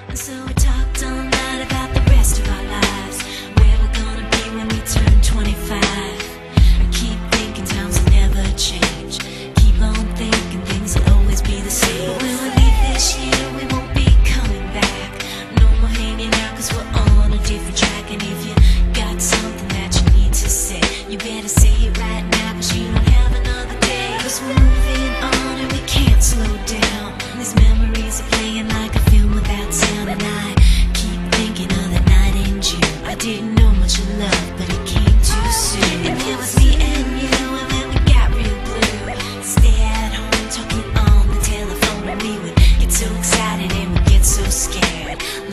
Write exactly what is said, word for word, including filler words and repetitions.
So we talked all night about the rest of our lives, where we're gonna be when we turn twenty-five. I keep thinking times will never change. Keep on thinking things will always be the same. But when we leave this year, we won't be coming back. No more hanging out, cause we're on a different track. And if you got something that you need to say, you better say it right now, cause you don't have another day. Cause we're moving on and we can't slow down. These memories are playing like a film without sound. And I keep thinking of the night in June. I didn't know much of love, but it came too soon. And there was me and you, and then we got real blue. Stay at home talking on the telephone, and we would get so excited and we'd get so scared.